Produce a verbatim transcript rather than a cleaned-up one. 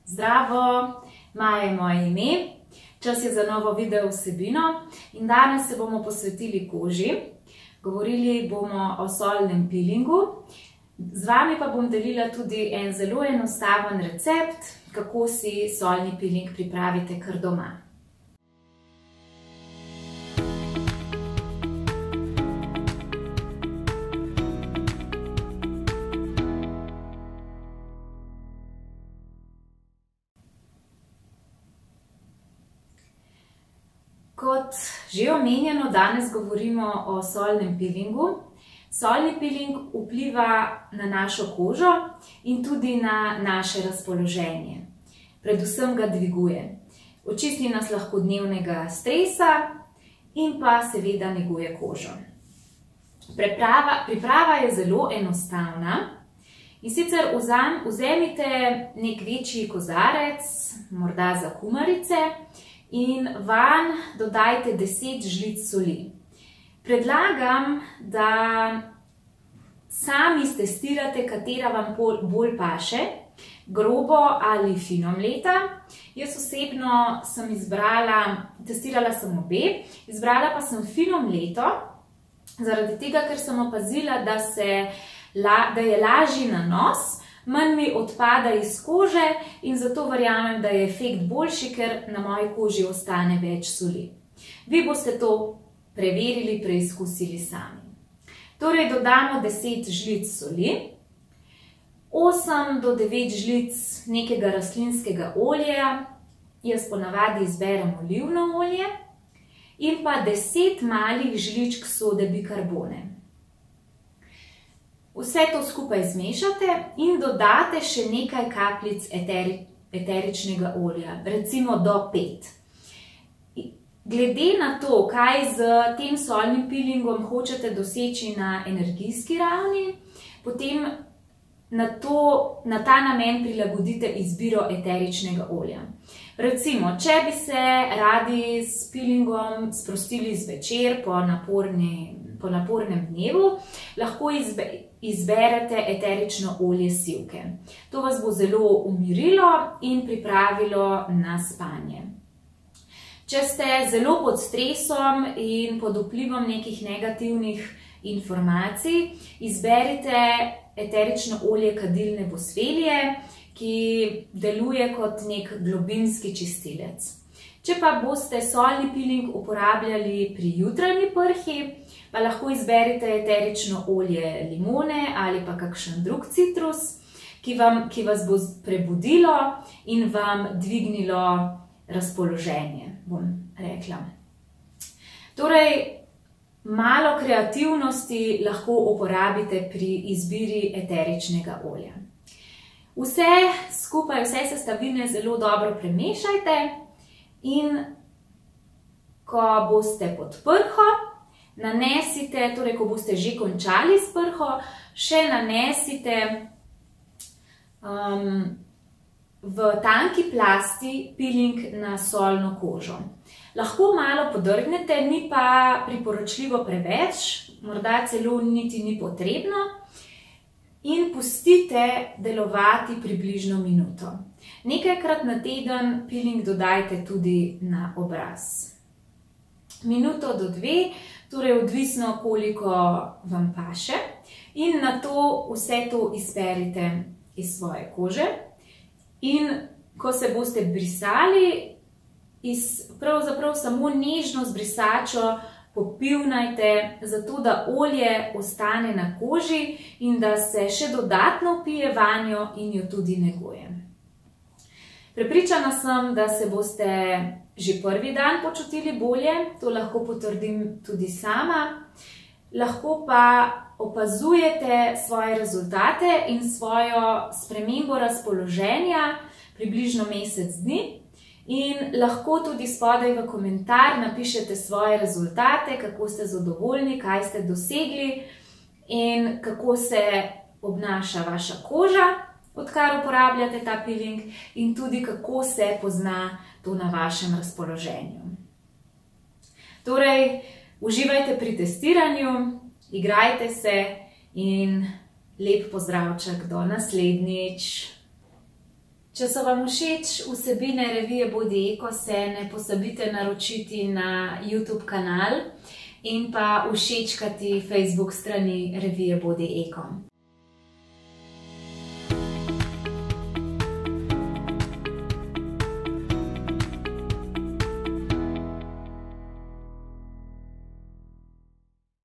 Zdravo, Maja je moje ime, čas je za novo video vsebino in danes se bomo posvetili koži. Govorili bomo o solnem pilingu, z vami pa bom delila tudi en zelo enostaven recept, kako si solni piling pripravite kar doma. Kot že omenjeno, danes govorimo o solnem pilingu. Solni piling vpliva na našo kožo in tudi na naše razpoloženje. Predvsem ga dviguje. Očisti nas lahko dnevnega stresa in pa seveda neguje kožo. Priprava, priprava je zelo enostavna. In sicer vzam, vzemite nek večji kozarec, morda za kumarice, in vanj dodajte deset žlic soli. Predlagam, da sami stestirate, katera vam bolj paše, grobo ali fino mleta. Jaz osebno sem izbrala, testirala sem obe, izbrala pa sem fino mleto, zaradi tega, ker sem opazila, da, se, da je lažji na nos, manj mi odpada iz kože in zato verjamem, da je efekt boljši, ker na moji koži ostane več soli. Vi boste to preverili, preizkusili sami. Torej dodamo deset žlic soli, osem do devet žlic nekega rastlinskega olja, jaz ponavadi izberem olivno olje, in pa deset malih žličk sode bikarbone. Vse to skupaj zmešate in dodate še nekaj kapljic eteri, eteričnega olja, recimo do pet. Glede na to, kaj z tem solnim pilingom hočete doseči na energijski ravni, potem na, to, na ta namen prilagodite izbiro eteričnega olja. Recimo, če bi se radi s pilingom sprostili zvečer po, naporni, po napornem dnevu, lahko izbe, izberete eterično olje sivke. To vas bo zelo umirilo in pripravilo na spanje. Če ste zelo pod stresom in pod vplivom nekih negativnih informacij, izberite eterično olje kadilne bosvelije, ki deluje kot nek globinski čistilec. Če pa boste solni piling uporabljali pri jutranji prhi, pa lahko izberite eterično olje limone ali pa kakšen drug citrus, ki, vam, ki vas bo prebudilo in vam dvignilo razpoloženje, bom rekla. Torej, malo kreativnosti lahko uporabite pri izbiri eteričnega olja. Vse skupaj, vse sestavine zelo dobro premešajte in ko boste pod prho, nanesite, torej ko boste že končali s prho, še nanesite um, v tanki plasti piling na solno kožo. Lahko malo podrgnete, ni pa priporočljivo preveč, morda celo niti ni potrebno, in pustite delovati približno minuto. Nekajkrat na teden piling dodajte tudi na obraz. Minuto do dve, torej odvisno, koliko vam paše, in nato vse to izperite iz svoje kože. In ko se boste brisali, iz pravzaprav samo nežno z brisačo popivnajte, zato da olje ostane na koži in da se še dodatno vpije vanjo in jo tudi neguje. Prepričana sem, da se boste že prvi dan počutili bolje, to lahko potrdim tudi sama. Lahko pa opazujete svoje rezultate in svojo spremembo razpoloženja približno mesec dni in lahko tudi spodaj v komentar napišete svoje rezultate, kako ste zadovoljni, kaj ste dosegli in kako se obnaša vaša koža, odkar uporabljate ta piling, in tudi kako se pozna to na vašem razpoloženju. Torej, uživajte pri testiranju, igrajte se in lep pozdravček do naslednjič. Če so vam všeč vsebine revije Bodi Eko, se ne pozabite naročiti na YouTube kanal in pa všečkati Facebook strani revije Bodi Eko.